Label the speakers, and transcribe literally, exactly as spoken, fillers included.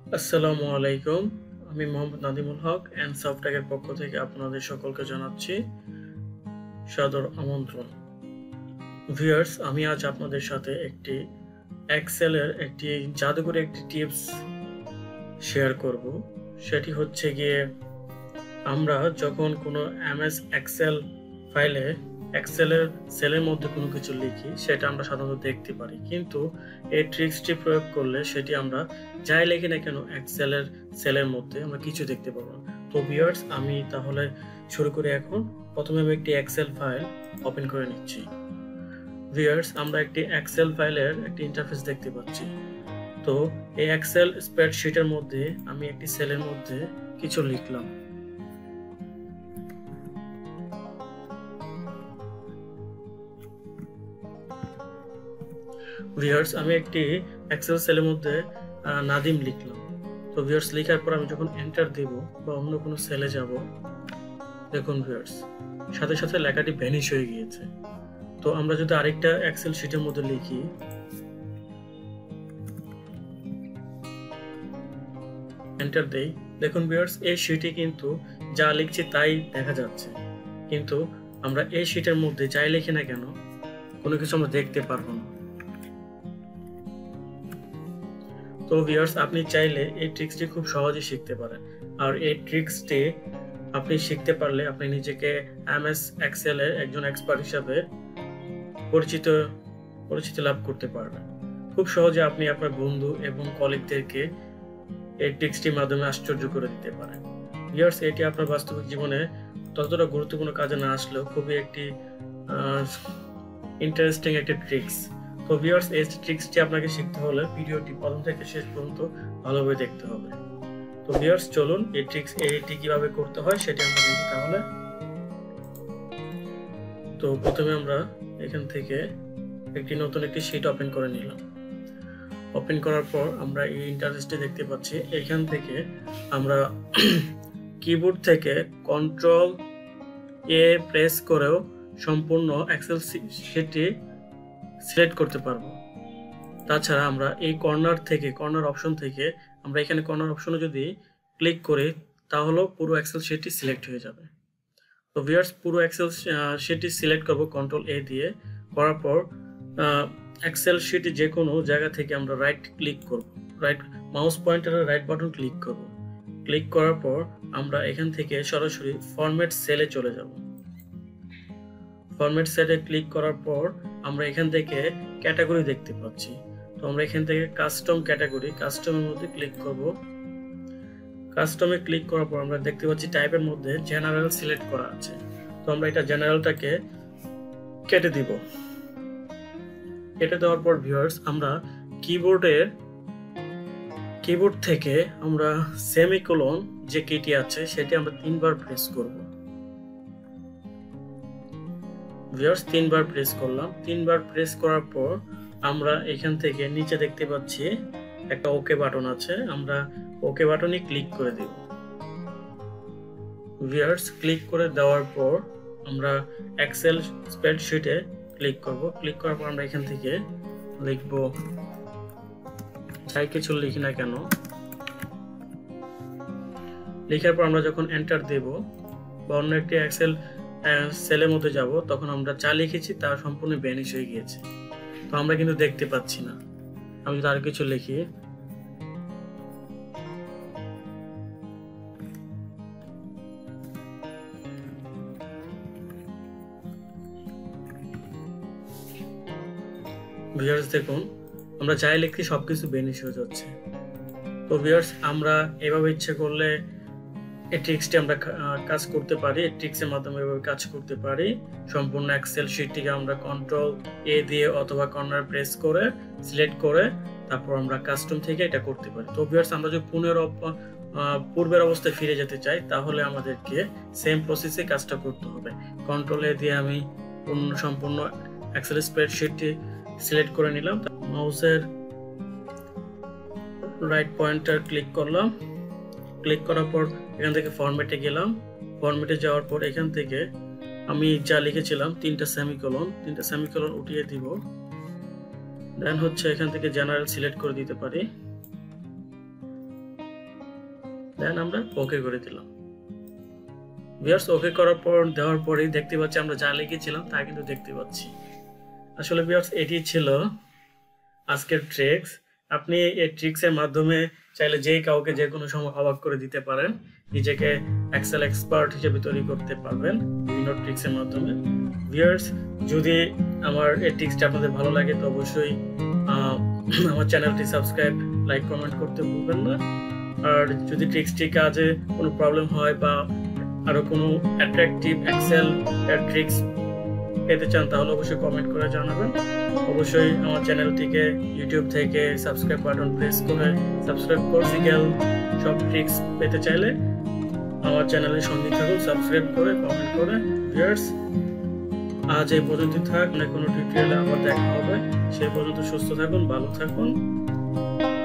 Speaker 1: আসসালামু আলাইকুম। আমি মোহাম্মদ নাদিমুল হক এন্ড সফটটেকের পক্ষ থেকে আপনাদের সকলকে জানাচ্ছি সাদর আমন্ত্রণ। ভিউয়ার্স, আমি আজ আপনাদের সাথে একটি এক্সেলের একটি জাদুকরী একটি টিপস শেয়ার করব। সেটি হচ্ছে গিয়ে আমরা যখন কোনো এমএস এক্সেল ফাইলে এক্সেলের সেলের মধ্যে কোনো কিছু লিখি সেটা আমরা সাধারণত দেখতে পারি, কিন্তু এই ট্রিক্সটি প্রয়োগ করলে সেটি আমরা যাই লিখি না কেন এক্সেলের সেলের মধ্যে আমরা কিছু দেখতে পাবো না। তো ভিউয়ার্স, আমি তাহলে শুরু করি। এখন প্রথমে আমি একটি এক্সেল ফাইল ওপেন করে নিচ্ছি। ভিউয়ার্স, আমরা একটি এক্সেল ফাইলের একটি ইন্টারফেস দেখতে পাচ্ছি। তো এই এক্সেল স্প্রেডশিটের মধ্যে আমি একটি সেলের মধ্যে কিছু লিখলাম। ভিউয়ার্স, আমি একটি এক্সেল সেলের মধ্যে নাদিম লিখলাম। তো ভিউয়ার্স, লেখার পর আমি যখন এন্টার দেব বা অন্য কোনো সেলে যাব, দেখুন ভিউয়ার্স, সাথে সাথে লেখাটি ভ্যানিশ হয়ে গিয়েছে। তো আমরা যদি আরেকটা এক্সেল শিটের মধ্যে লিখি, এন্টার দেই, দেখুন ভিউয়ার্স, এই শিটে কিন্তু যা লিখছি তাই দেখা যাচ্ছে, কিন্তু আমরা এই শিটের মধ্যে যাই লিখি না কেন কোনো কিছু আমরা দেখতে পারবো না। তো ভিউয়ার্স, আপনি চাইলে এই ট্রিক্সটি খুব সহজে শিখতে পারেন, আর এই ট্রিক্সটি আপনি শিখতে পারলে আপনি নিজেকে এমএস এক্সেল এর একজন এক্সপার্ট হিসাবে পরিচিত পরিচিতি লাভ করতে পারবেন। খুব সহজে আপনি আপনার বন্ধু এবং কলিগদেরকে এই ট্রিক্সটির মাধ্যমে আশ্চর্য করে দিতে পারেন। ভিউয়ার্স, এটি আপনার বাস্তবিক জীবনে ততটা গুরুত্বপূর্ণ কাজে না আসলেও খুবই একটি ইন্টারেস্টিং একটি ট্রিক্স। তো ভিউয়ার্স, এই ট্রিক্সটি আপনাকে শিখতে হলে ভিডিওটি প্রথম থেকে শেষ পর্যন্ত ভালোভাবে দেখতে হবে। তো ভিউয়ার্স, চলুন এই ট্রিক্স এটি কিভাবে করতে হয় সেটি আমরা দেখি তাহলে। তো প্রথমে আমরা এখান থেকে একটি নতুন একটি শীট ওপেন করে নিলাম। ওপেন করার পর আমরা এই ইন্টারফেসটি দেখতে পাচ্ছি। এখান থেকে আমরা কিবোর্ড থেকে কন্ট্রোল এ প্রেস করেও সম্পূর্ণ এক্সেল শীটটি সিলেক্ট করতে পারবো। তাছাড়া আমরা এই কর্নার থেকে কর্নার অপশন থেকে আমরা এখানে কর্নার অপশনে যদি ক্লিক করি তাহলে পুরো এক্সেল শীটটি সিলেক্ট হয়ে যাবে। তো ভিউয়ার্স, পুরো এক্সেল শীটটি সিলেক্ট করব কন্ট্রোল এ দিয়ে। করার পর এক্সেল শীটে যে কোনো জায়গা থেকে আমরা রাইট ক্লিক করব, রাইট মাউস পয়েন্টারের রাইট বাটন ক্লিক করব। ক্লিক করার পর আমরা এখান থেকে সরাসরি ফরম্যাট সেলে চলে যাব। ফরম্যাট সেলে ক্লিক করার পর আমরা এখান থেকে ক্যাটাগরি দেখতে পাচ্ছি। তো আমরা এখান থেকে কাস্টম ক্যাটাগরি, কাস্টমের মধ্যে ক্লিক করব। কাস্টমে ক্লিক করার পর আমরা দেখতে পাচ্ছি টাইপের মধ্যে জেনারেল সিলেক্ট করা আছে। তো আমরা এটা জেনারেলটাকে কেটে দিব। কেটে দেওয়ার পর ভিউয়ার্স, আমরা কিবোর্ডের কিবোর্ড থেকে আমরা সেমিকোলন যে কিটি আছে সেটি আমরা তিনবার প্রেস করব। ভিউয়ার্স, তিনবার প্রেস করলাম। তিনবার প্রেস করার পর আমরা এখান থেকে নিচে দেখতে পাচ্ছি একটা ওকে বাটন আছে, আমরা ওকে বাটনে ক্লিক করে দেব। ভিউয়ার্স, ক্লিক করে দেওয়ার পর আমরা এক্সেল স্প্রেডশিটে ক্লিক করব। ক্লিক করার পর আমরা এখান থেকে লিখব যাই কিছু লিখি না কেন। লেখার পর আমরা যখন এন্টার দেব বা অন্য একটি এক্সেল সেলের মধ্যে যাব, তখন আমরা যা লিখেছি তা সম্পূর্ণ ভ্যানিশ হয়ে গিয়েছে। তো আমরা কিন্তু দেখতে পাচ্ছি না। আমি যদি আর কিছু লিখি, ভিউয়ার্স দেখুন, আমরা যাই লিখছি সবকিছু ভ্যানিশ হয়ে যাচ্ছে। তো ভিউয়ার্স, আমরা এভাবে ইচ্ছে করলে এই ট্রিক্সটি আমরা কাজ করতে পারি। এই ট্রিক্সের মাধ্যমে এভাবে কাজ করতে পারি। সম্পূর্ণ এক্সেল শীটটিকে আমরা কন্ট্রোল এ দিয়ে অথবা কর্নার প্রেস করে সিলেক্ট করে তারপর আমরা কাস্টম থেকে এটা করতে পারি। তো ভিউয়ার্স, আমরা যদি পুনর পূর্বের অবস্থায় ফিরে যেতে চাই তাহলে আমাদেরকে সেম প্রসেসে কাজটা করতে হবে। কন্ট্রোল এ দিয়ে আমি পূর্ণ সম্পূর্ণ এক্সেল স্প্রেডশিটটি সিলেক্ট করে নিলাম। মাউসের রাইট পয়েন্টার ক্লিক করলাম। ক্লিক করার পর এখান থেকে ফরম্যাটে গেলাম। ফরম্যাটে যাওয়ার পর এখান থেকে আমি যা লিখেছিলাম তিনটা সেমিকোলন তিনটা সেমিকোলন উঠিয়ে দিব। দেন হচ্ছে এখান থেকে জেনারেল সিলেক্ট করে দিতে পারি। দেন আমরা ওকে করে দিলাম। ভিউয়ার্স ওকে করার পর দেওয়ার পরেই দেখতে পাচ্ছি আমরা যা লিখেছিলাম তা কিন্তু দেখতে পাচ্ছি। আসলে ভিউয়ার্স এটি ছিল আজকের ট্রিক্স। আপনি এই ট্রিক্সের মাধ্যমে চাইলে যে কাউকে যে কোনো সময় অবাক করে দিতে পারেন, নিজেকে এক্সেল এক্সপার্ট হিসেবে তৈরি করতে পারবেন বিভিন্ন ট্রিক্সের মাধ্যমে। ভিউয়ার্স যদি আমার এই ট্রিক্সটা আপনাদের ভালো লাগে তো অবশ্যই আমার চ্যানেলটি সাবস্ক্রাইব, লাইক, কমেন্ট করতে ভুলবেন না। আর যদি ট্রিক্সটি কাজে কোনো প্রবলেম হয় বা আরো কোনো অ্যাট্রাকটিভ এক্সেল ট্রিক্স পেতে চান তাহলে অবশ্যই কমেন্ট করে জানাবেন। অবশ্যই আমার চ্যানেলটিকে ইউটিউব থেকে সাবস্ক্রাইব বাটন প্রেস করে সাবস্ক্রাইব ফিজিক্যাল সব ট্রিক্স পেতে চাইলে আমার চ্যানেলের সঙ্গে থাকুন, সাবস্ক্রাইব করে কমেন্ট করে। ভিউয়ার্স আজ এই পর্যন্ত থাক, না কোনো টিউটোরিয়ালে আবার দেখা হবে। সেই পর্যন্ত সুস্থ থাকুন, ভালো থাকুন।